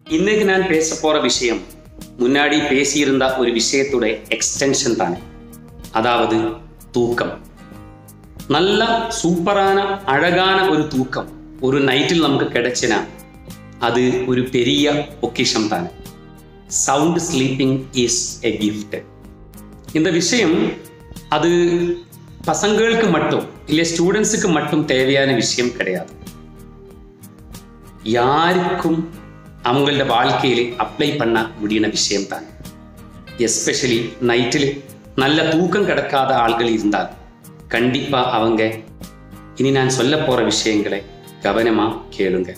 இன்னைக்கு நான் பேச போற விஷயம் முன்னாடி பேசியிருந்த ஒரு விஷயத்தோட எக்ஸ்டென்ஷன் தானே. அதாவது தூக்கம். நல்ல சூப்பரான அழகான ஒரு தூக்கம் ஒரு நைட்டில் நமக்கு கிடைச்சினா அது ஒரு பெரிய பொக்கிஷம் தானே. Sound sleeping is a gift. இந்த விஷயம் அது பசங்களுக்கு மட்டும் இல்லை ஸ்டூடெண்ட்ஸுக்கு மட்டும் தேவையான விஷயம் கிடையாது. யாருக்கும் அவங்களோட வாழ்க்கையில் அப்ளை பண்ண முடியுன விஷயம் தான். எஸ்பெஷலி நைட்டில் நல்ல தூக்கம் கிடைக்காத ஆள்கள் இருந்தால் கண்டிப்பா அவங்க இனி நான் சொல்ல போற விஷயங்களை கவனமா கேளுங்க.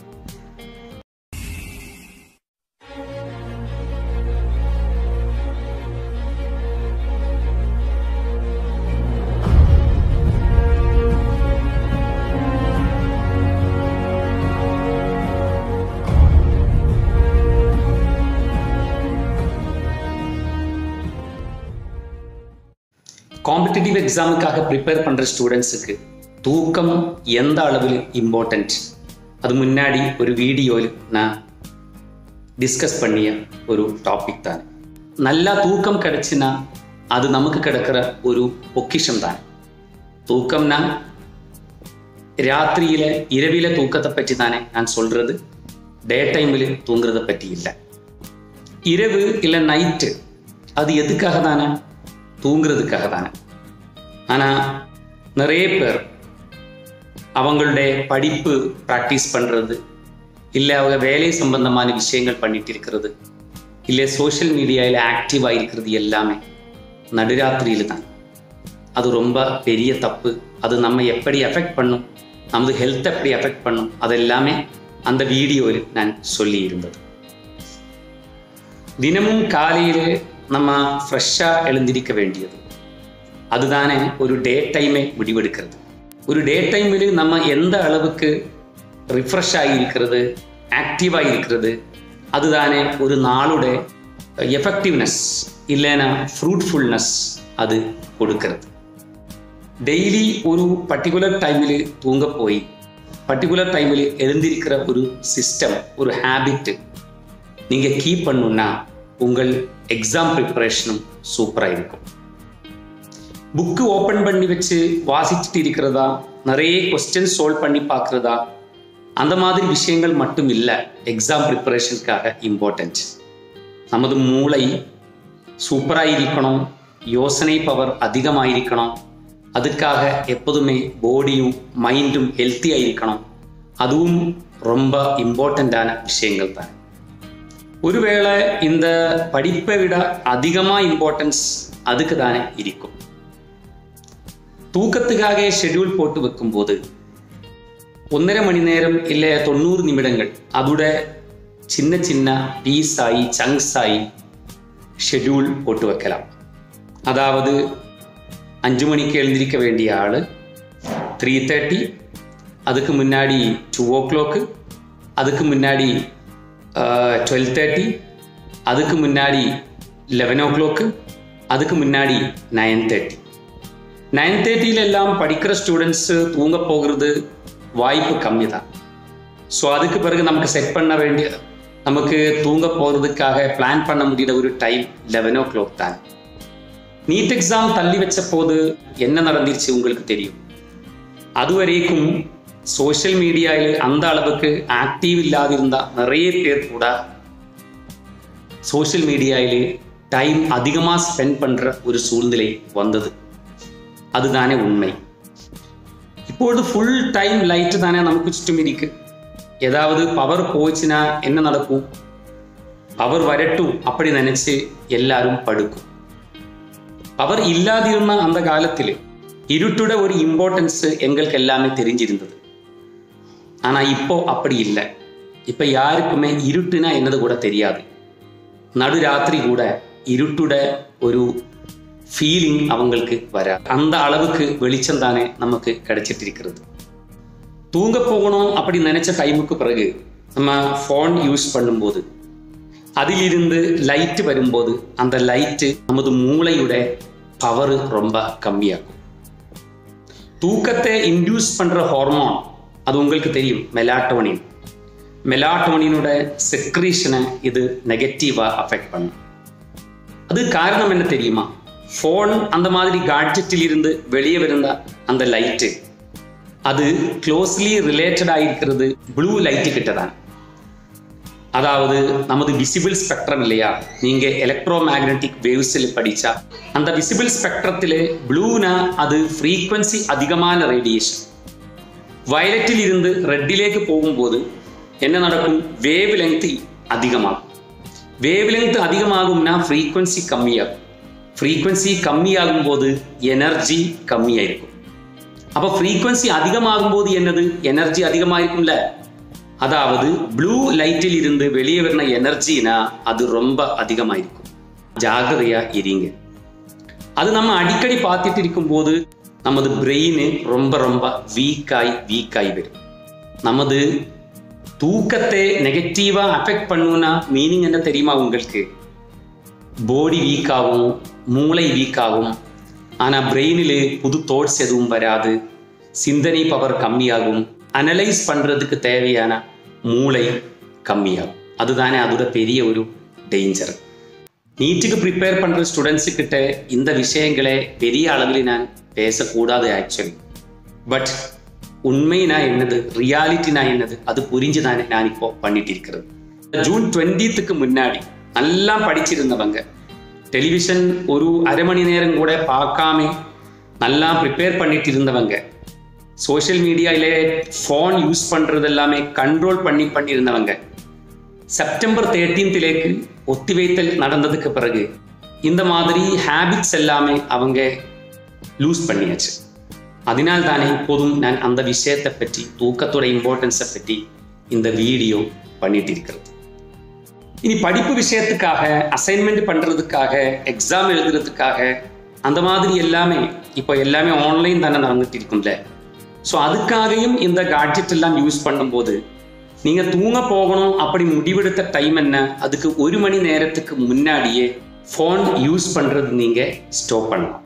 காம்படிட்டிவ் எக்ஸாமுக்காக ப்ரிப்பேர் பண்ணுற ஸ்டூடெண்ட்ஸுக்கு தூக்கம் எந்த அளவில் இம்பார்ட்டன்ட் அது முன்னாடி ஒரு வீடியோவில் நான் டிஸ்கஸ் பண்ணிய ஒரு டாபிக் தான். நல்லா தூக்கம் கிடைச்சினா அது நமக்கு கிடைக்கிற ஒரு பொக்கிஷம் தான். தூக்கம்னா ராத்திரியில இரவில தூக்கத்தை பற்றி தானே நான் சொல்றது, டே டைமில் தூங்குறதை பற்றி இல்லை. இரவு இல்லை நைட்டு அது எதுக்காக தானே? தூங்குறதுக்காக தானே. ஆனால் நிறைய பேர் அவங்களுடைய படிப்பு ப்ராக்டிஸ் பண்ணுறது, இல்லை அவங்க வேலை சம்பந்தமான விஷயங்கள் பண்ணிட்டு இருக்கிறது, இல்லை சோஷியல் மீடியாவில் ஆக்டிவாக இருக்கிறது எல்லாமே நடுராத்திரியில் தான். அது ரொம்ப பெரிய தப்பு. அது நம்ம எப்படி எஃபெக்ட் பண்ணும், நமது ஹெல்த் எப்படி எஃபெக்ட் பண்ணும், அதெல்லாமே அந்த வீடியோவில் நான் சொல்லி இருந்தது. தினமும் காலையில் நம்ம ஃப்ரெஷ்ஷாக எழுந்திருக்க வேண்டியது. அதுதானே ஒரு டே டைமை முடிவெடுக்கிறது. ஒரு டே டைமில் நம்ம எந்த அளவுக்கு ரிஃப்ரெஷ் ஆகியிருக்கிறது, ஆக்டிவாக இருக்கிறது, அதுதானே ஒரு நாளோட எஃபெக்டிவ்னஸ் இல்லைன்னா ஃப்ரூட்ஃபுல்னஸ் அது கொடுக்கிறது. டெய்லி ஒரு பர்டிகுலர் டைமில் தூங்க போய் பர்டிகுலர் டைமில் எழுந்திருக்கிற ஒரு சிஸ்டம், ஒரு ஹேபிட் நீங்கள் கீப் பண்ணணுன்னா உங்கள் எக்ஸாம் ப்ரிப்பரேஷனும் சூப்பராக இருக்கும். புக்கு ஓப்பன் பண்ணி வச்சு வாசிச்சுட்டு இருக்கிறதா, நிறைய கொஸ்டின் சால்வ் பண்ணி பார்க்குறதா, அந்த மாதிரி விஷயங்கள் மட்டும் இல்லை எக்ஸாம் ப்ரிப்பரேஷனுக்காக இம்பார்ட்டன்ட். நமது மூளை சூப்பராக இருக்கணும், யோசனை பவர் அதிகமாக இருக்கணும். அதுக்காக எப்போதுமே பாடியும் மைண்டும் ஹெல்த்தியாக இருக்கணும். அதுவும் ரொம்ப இம்பார்ட்டண்ட்டான விஷயங்கள் தான். ஒருவேளை இந்த படிப்பை விட அதிகமாக இம்பார்ட்டன்ஸ் அதுக்கு தானே இருக்கும். தூக்கத்துக்காக ஷெட்யூல் போட்டு வைக்கும்போது 1.5 மணி நேரம் இல்லை 90 நிமிடங்கள் அதோட சின்ன சின்ன பீஸ் ஆகி சங்க்ஸ் ஆகி ஷெட்யூல் போட்டு வைக்கலாம். அதாவது 5 மணிக்கு எழுந்திருக்க வேண்டிய ஆள் 3:30, அதுக்கு முன்னாடி 2 o'clock, அதுக்கு முன்னாடி 12:30, அதுக்கு முன்னாடி 11 o'clock, அதுக்கு முன்னாடி 9:30. 9:30 எல்லாம் படிக்கிற ஸ்டூடெண்ட்ஸு தூங்க போகிறது வாய்ப்பு கம்மி தான். ஸோ அதுக்கு பிறகு நமக்கு செட் பண்ண வேண்டிய, நமக்கு தூங்க போகிறதுக்காக பிளான் பண்ண முடியாத ஒரு டைம் 11 o'clock தான். நீட் எக்ஸாம் தள்ளி வச்ச போது என்ன நடந்துருச்சு உங்களுக்கு தெரியும். அது வரைக்கும் சோஷியல் மீடியாவில் அந்த அளவுக்கு ஆக்டிவ் இல்லாதிருந்தா நிறைய பேர் கூட சோஷியல் மீடியாவில் டைம் அதிகமாக ஸ்பெண்ட் பண்ணுற ஒரு சூழ்நிலை வந்தது. அதுதானே உண்மை. இப்பொழுது ஃபுல் டைம் லைட்டு தானே நமக்கு சுற்றும் இருக்கு. ஏதாவது பவர் போச்சுன்னா என்ன நடக்கும்? பவர் வரட்டும் அப்படி நினைச்சு எல்லாரும் படுக்கும். பவர் இல்லாதிருந்த அந்த காலத்தில் இருட்டோட ஒரு இம்பார்ட்டன்ஸ் எங்களுக்கு எல்லாமே தெரிஞ்சிருந்தது. ஆனால் இப்போ அப்படி இல்லை. இப்போ யாருக்குமே இருட்டுனா என்னது கூட தெரியாது. நடுராத்திரி கூட இருட்டோட ஒரு ஃபீலிங் அவங்களுக்கு வராது. அந்த அளவுக்கு வெளிச்சம் தானே நமக்கு கிடைச்சிட்டு இருக்கிறது. தூங்க போகணும் அப்படி நினைச்ச டைமுக்கு பிறகு நம்ம ஃபோன் யூஸ் பண்ணும்போது அதிலிருந்து லைட்டு வரும்போது அந்த லைட்டு நமது மூளையோட பவர் ரொம்ப கம்மியாகும். தூக்கத்தை இன்டியூஸ் பண்ற ஹார்மோன் அது உங்களுக்கு தெரியும், மெலாட்டோனின். மெலாட்டோனினோட செக்ரீஷனை இது நெகட்டிவாக அஃபெக்ட் பண்ணும். அது காரணம் என்ன தெரியுமா? ஃபோன் அந்த மாதிரி கேட்ஜெட்டில் இருந்து வெளியே வருந்த அந்த லைட்டு அது க்ளோஸ்லி ரிலேட்டடாக இருக்கிறது ப்ளூ லைட்டு கிட்ட தான். அதாவது நமது விசிபிள் ஸ்பெக்ட்ரம் இல்லையா, நீங்கள் எலக்ட்ரோ மேக்னட்டிக் வேவ்ஸில் படித்தா அந்த விசிபிள் ஸ்பெக்ட்ரத்தில் ப்ளூனா அது ஃப்ரீக்வன்சி அதிகமான ரேடியேஷன். வயலட்டில் இருந்து ரெட்டிലേക്ക് போகும்போது என்ன நடக்கும்? வேவ் லெங்த் அதிகமாகும். வேவ் லெங்த் அதிகமாகும்னா ஃப்ரீக்வன்சி கம்மியாகும். ஃப்ரீக்வன்சி கம்மியாகும் போது எனர்ஜி கம்மியாக இருக்கும். அப்போ ஃப்ரீக்வன்சி அதிகமாகும் போது என்னது? எனர்ஜி அதிகமாக இருக்கும்ல. அதாவது ப்ளூ லைட்டில் இருந்து வெளியே வரன எனர்ஜினா அது ரொம்ப அதிகமாக இருக்கும். ஜாகிரதையாக இருங்க. அது நம்ம அடிக்கடி பார்த்துட்டு இருக்கும்போது நமது பிரெயின் ரொம்ப ரொம்ப வீக்காய் வரும். நமது தூக்கத்தை நெகட்டிவாக அஃபெக்ட் பண்ணுன்னா மீனிங் என்ன தெரியுமா உங்களுக்கு? பாடி வீக்காகும், மூளை வீக்காகும், ஆனால் பிரெயினில் புது தாட்ஸ் எதுவும் வராது, சிந்தனை பவர் கம்மியாகும், அனலைஸ் பண்ணுறதுக்கு தேவையான மூளை கம்மியாகும். அதுதானே அதோட பெரிய ஒரு டேஞ்சர். நீட்டுக்கு ப்ரிப்பேர் பண்ணுற ஸ்டூடெண்ட்ஸுக்கிட்ட இந்த விஷயங்களை பெரிய அளவில் நான் பேசக்கூடாது ஆக்சுவலி. பட் உண்மைனா என்னது, ரியாலிட்டினா என்னது, அது புரிஞ்சு தானே நான் இப்போ பண்ணிட்டு இருக்கிறது. ஜூன் 20க்கு முன்னாடி நல்லா படிச்சிருந்தவங்க, டெலிவிஷன் ஒரு அரை மணி நேரம் கூட பார்க்காம நல்லா ப்ரிப்பேர் பண்ணிட்டு இருந்தவங்க, சோஷியல் மீடியாவிலே ஃபோன் யூஸ் பண்ணுறது எல்லாமே கண்ட்ரோல் பண்ணியிருந்தவங்க, செப்டம்பர் 13லேக்கு ஒத்திவைத்தல் நடந்ததுக்கு பிறகு இந்த மாதிரி ஹேபிட்ஸ் எல்லாமே அவங்க லூஸ் பண்ணியாச்சு. அதனால் தானே இப்போதும் நான் அந்த விஷயத்தை பற்றி, தூக்கத்தோட இம்பார்ட்டன்ஸை பற்றி இந்த வீடியோ பண்ணிட்டு இருக்கிறது. இனி படிப்பு விஷயத்துக்காக, அசைன்மெண்ட் பண்ணுறதுக்காக, எக்ஸாம் எழுதுறதுக்காக அந்த மாதிரி எல்லாமே இப்போ எல்லாமே ஆன்லைன் தானே நடந்துட்டு இருக்கும்ல. ஸோ அதுக்காகவும் இந்த கேட்ஜெட் எல்லாம் யூஸ் பண்ணும்போது நீங்கள் தூங்க போகணும் அப்படி முடிவெடுத்த டைம் என்ன, அதுக்கு 1 மணி நேரத்துக்கு முன்னாடியே ஃபோன் யூஸ் பண்ணுறது நீங்கள் ஸ்டாப் பண்ணலாம்.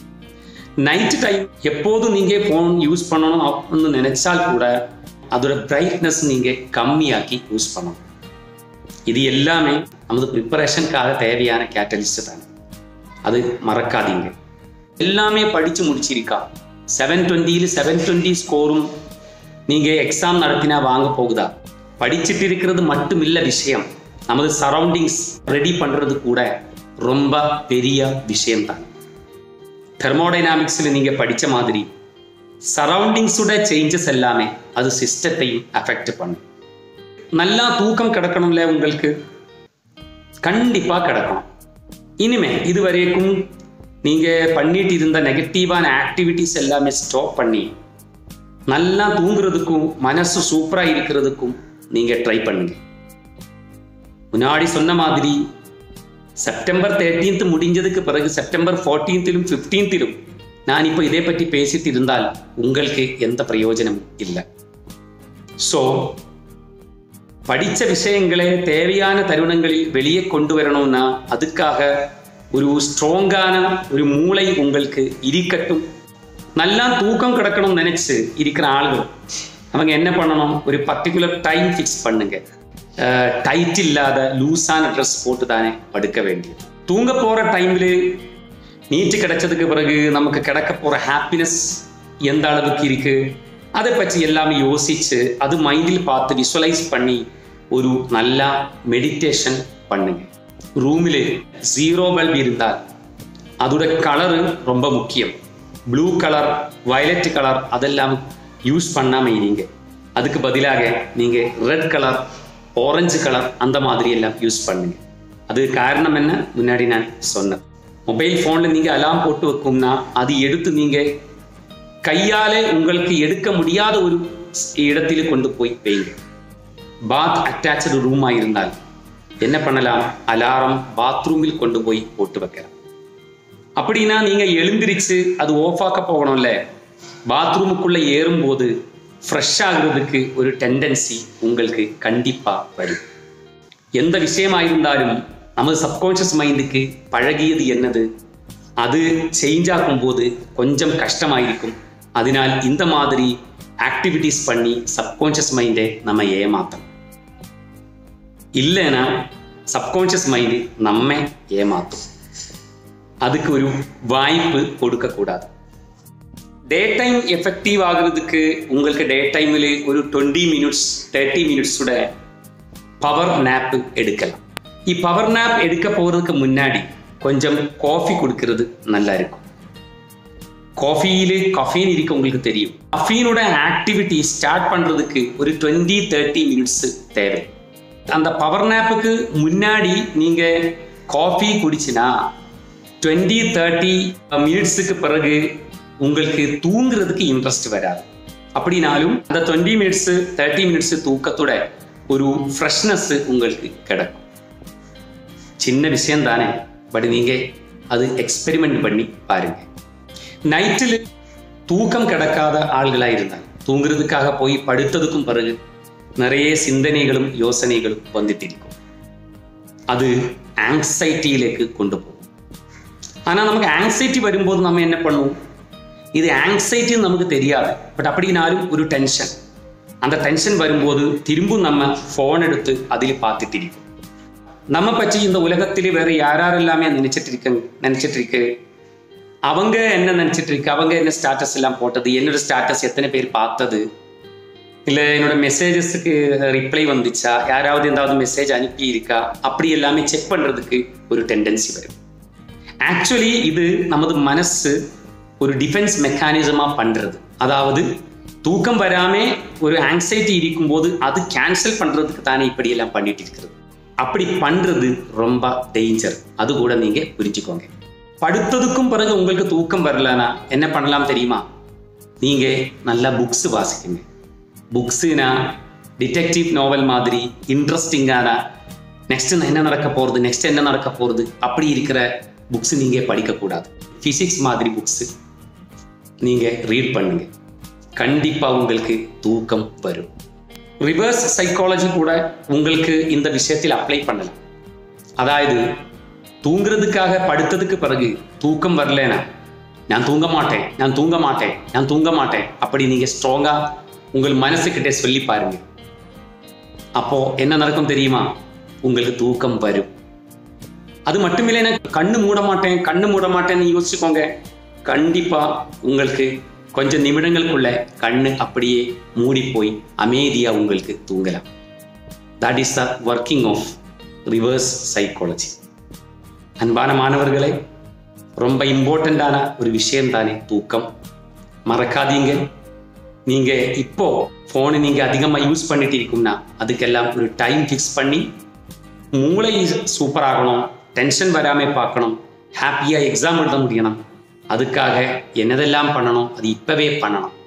நைட்டு டைம் எப்போதும் நீங்கள் ஃபோன் யூஸ் பண்ணணும் அப்படின்னு நினைச்சால் கூட அதோட பிரைட்னஸ் நீங்கள் கம்மியாக்கி யூஸ் பண்ணணும். இது எல்லாமே நமது ப்ரிப்பரேஷனுக்காக தேவையான கேட்டலிஸ்ட் தானே, அது மறக்காதீங்க. எல்லாமே படித்து முடிச்சிருக்கா, 720 720 ஸ்கோரும் நீங்கள் எக்ஸாம் நடத்தினா வாங்க போகுதா? படிச்சுட்டு இருக்கிறது மட்டும் இல்லை விஷயம், நமது சரௌண்டிங்ஸ் ரெடி பண்ணுறது கூட ரொம்ப பெரிய விஷயம்தான். தெர்மோடைனாமிக்ஸில் நீங்கள் படித்த மாதிரி சரௌண்டிங்ஸோட சேஞ்சஸ் எல்லாமே அது சிஸ்டத்தையும் அஃபெக்ட் பண்ணும். நல்லா தூக்கம் கிடக்கணும்ல உங்களுக்கு, கண்டிப்பாக கிடக்கணும். இனிமே இதுவரைக்கும் நீங்கள் பண்ணிட்டு இருந்த நெகட்டிவான ஆக்டிவிட்டிஸ் எல்லாமே ஸ்டாப் பண்ணி நல்லா தூங்குறதுக்கும் மனசு சூப்பராக இருக்கிறதுக்கும் நீங்கள் ட்ரை பண்ணுங்க. முன்னாடி சொன்ன மாதிரி செப்டம்பர் 13 முடிஞ்சதுக்கு பிறகு செப்டம்பர் 14லும் 15லும் நான் இப்போ இதை பற்றி பேசிட்டு இருந்தால் உங்களுக்கு எந்த பிரயோஜனமும் இல்லை. ஸோ படித்த விஷயங்களை தேவையான தருணங்களில் வெளியே கொண்டு வரணும்னா அதுக்காக ஒரு ஸ்ட்ராங்கான ஒரு மூளை உங்களுக்கு இருக்கட்டும். நல்லா தூக்கம் கிடக்கணும்னு நினச்சி இருக்கிற ஆளுகள் அவங்க என்ன பண்ணணும், ஒரு பர்டிகுலர் டைம் ஃபிக்ஸ் பண்ணுங்க. டைட் இல்லாத லூஸான ட்ரெஸ் போட்டு தானே படுக்க வேண்டியது. தூங்க போகிற டைமில் நீட்டு கிடைச்சதுக்கு பிறகு நமக்கு கிடைக்க போகிற ஹாப்பினஸ் எந்த அளவுக்கு இருக்குது அதை பற்றி எல்லாமே யோசித்து அது மைண்டில் பார்த்து விஷுவலைஸ் பண்ணி ஒரு நல்ல மெடிடேஷன் பண்ணுங்க. ரூமில் 0 பல்ப் இருந்தால் அதோட கலரு ரொம்ப முக்கியம். ப்ளூ கலர், வயலட் கலர் அதெல்லாம் யூஸ் பண்ணாமல் இருங்க. அதுக்கு பதிலாக நீங்கள் ரெட் கலர், ஆரஞ்சு கலர் அந்த மாதிரி எல்லாம் யூஸ் பண்ணுங்க. அது காரணம் என்ன, முன்னாடி நான் சொன்னேன். மொபைல் ஃபோனில் நீங்கள் அலாம் போட்டு வைக்கும்னா அது எடுத்து நீங்கள் கையாலே உங்களுக்கு எடுக்க முடியாத ஒரு இடத்தில் கொண்டு போய் வைங்க. பாத் அட்டாச்சு ரூமாக இருந்தால் என்ன பண்ணலாம், அலாரம் பாத்ரூமில் கொண்டு போய் போட்டு வைக்கலாம். அப்படின்னா நீங்கள் எழுந்திரிச்சு அது ஆஃபாக்க போகணும்ல, பாத்ரூமுக்குள்ளே ஏறும்போது ஃப்ரெஷ் ஆகுறதுக்கு ஒரு டெண்டன்சி உங்களுக்கு கண்டிப்பாக வரும். எந்த விஷயமாக இருந்தாலும் நமது சப்கான்ஷியஸ் மைண்டுக்கு பழகியது என்னது, அது சேஞ்ச் ஆகும்போது கொஞ்சம் கஷ்டமாயிருக்கும். அதனால் இந்த மாதிரி ஆக்டிவிட்டீஸ் பண்ணி சப்கான்ஷியஸ் மைண்டை நம்ம ஏமாற்றணும். இல்லைன்னா சப்கான்ஷியஸ் மைண்டு நம்மை ஏமாற்றும். அதுக்கு ஒரு வாய்ப்பு கொடுக்கக்கூடாது. டே டைம் எஃபெக்டிவ் ஆகிறதுக்கு உங்களுக்கு டே டைமில் ஒரு 20 minutes 30 minutes பவர் நேப் எடுக்கலாம். பவர் நேப் எடுக்க போகிறதுக்கு முன்னாடி கொஞ்சம் காஃபி குடிக்கிறது நல்லா இருக்கும். காஃபியில் கஃபீன் இருக்கு, உங்களுக்கு தெரியும். கஃபீனோட ஆக்டிவிட்டி ஸ்டார்ட் பண்ணுறதுக்கு ஒரு 20-30 minutes தேவை. அந்த பவர் நேப்புக்கு முன்னாடி நீங்கள் காஃபி குடிச்சினா 20-30 minutesக்கு பிறகு உங்களுக்கு தூங்குறதுக்கு இன்ட்ரெஸ்ட் வராது. அப்படின்னாலும் அந்த 20 minutes 30 minutes தூக்கத்தோட ஒரு ஃப்ரெஷ்னஸ் உங்களுக்கு கிடைக்கும். சின்ன விஷயம் தானே, பட் நீங்கள் அது எக்ஸ்பெரிமெண்ட் பண்ணி பாருங்க. நைட்டில் தூக்கம் கிடக்காத ஆள்களாக இருந்தாங்க, தூங்குறதுக்காக போய் படுத்ததுக்கும் பிறகு நிறைய சிந்தனைகளும் யோசனைகளும் வந்துட்டு இருக்கும். அது ஆங்ஸைட்டியிലേക്ക് கொண்டு போகும். ஆனால் நமக்கு ஆங்ஸைட்டி வரும்போது நம்ம என்ன பண்ணுவோம்? இது ஆங்ஸைட்டின்னு நமக்கு தெரியாது, பட் அப்படின்னாலும் ஒரு டென்ஷன். அந்த டென்ஷன் வரும்போது திரும்பவும் நம்ம ஃபோன் எடுத்து அதில் பார்த்துட்டு இருக்கோம். நம்ம பற்றி இந்த உலகத்திலே வேறு யாரெல்லாமே நினைச்சிட்டு இருக்கு, அவங்க என்ன நினைச்சிட்டு இருக்கு, அவங்க என்ன ஸ்டேட்டஸ் எல்லாம் போட்டது, என்னோட ஸ்டேட்டஸ் எத்தனை பேர் பார்த்தது, இல்லை என்னோட மெசேஜஸுக்கு ரிப்ளை வந்துச்சா, யாராவது ஏதாவது மெசேஜ் அனுப்பி இருக்கா, அப்படி எல்லாமே செக் பண்ணுறதுக்கு ஒரு டெண்டன்சி வரும். ஆக்சுவலி இது நமது மனசு ஒரு டிஃபென்ஸ் மெக்கானிசமாக பண்ணுறது. அதாவது தூக்கம் வராமல் ஒரு ஆங்ஸைட்டி இருக்கும்போது அது கேன்சல் பண்ணுறதுக்கு தானே இப்படியெல்லாம் பண்ணிட்டு இருக்கிறது. அப்படி பண்ணுறது ரொம்ப டேஞ்சர். அது கூட நீங்கள் புரிஞ்சுக்கோங்க. படுத்ததுக்கும் பிறகு உங்களுக்கு தூக்கம் வரலன்னா என்ன பண்ணலாம் தெரியுமா? நீங்கள் நல்லா புக்ஸ் வாசிக்குங்க. புக்ஸுனா டிடெக்டிவ் நாவல் மாதிரி இன்ட்ரெஸ்டிங்கான நெக்ஸ்ட் என்ன நடக்க போகிறது அப்படி இருக்கிற புக்ஸ் நீங்கள் படிக்கக்கூடாது. ஃபிசிக்ஸ் மாதிரி புக்ஸு நீங்கள் ரீட் பண்ணுங்க, கண்டிப்பாக உங்களுக்கு தூக்கம் வரும். ரிவர்ஸ் சைக்காலஜி கூட உங்களுக்கு இந்த விஷயத்தில் அப்ளை பண்ணலாம். அதாவது தூங்குறதுக்காக படுத்ததுக்கு பிறகு தூக்கம் வரலனா நான் தூங்க மாட்டேன் அப்படி நீங்கள் ஸ்ட்ராங்காக உங்கள் மனசுக்கிட்டே சொல்லி பாருங்க. அப்போ என்ன நடக்கும் தெரியுமா? உங்களுக்கு தூக்கம் வரும். அது மட்டும் இல்லை, கண்ணு மூட மாட்டேன்னு யோசிச்சுக்கோங்க. கண்டிப்பாக உங்களுக்கு கொஞ்சம் நிமிடங்களுக்குள்ள கண்ணு அப்படியே மூடி போய் அமைதியாக உங்களுக்கு தூங்கலாம். That is the working of reverse psychology. அன்பான மாணவர்களே, ரொம்ப இம்பார்ட்டண்ட்டான ஒரு விஷயம் தானே தூக்கம். மறக்காதீங்க. நீங்கள் இப்போ ஃபோனை நீங்கள் அதிகமாக யூஸ் பண்ணிட்டு இருக்கும்னா அதுக்கெல்லாம் ஒரு டைம் ஃபிக்ஸ் பண்ணி மூளை சூப்பராகணும், டென்ஷன் வராமல் பார்க்கணும், ஹாப்பியாக எக்ஸாம் எழுத முடியணும். அதுக்காக என்னதெல்லாம் பண்ணணும் அது இப்போவே பண்ணணும்.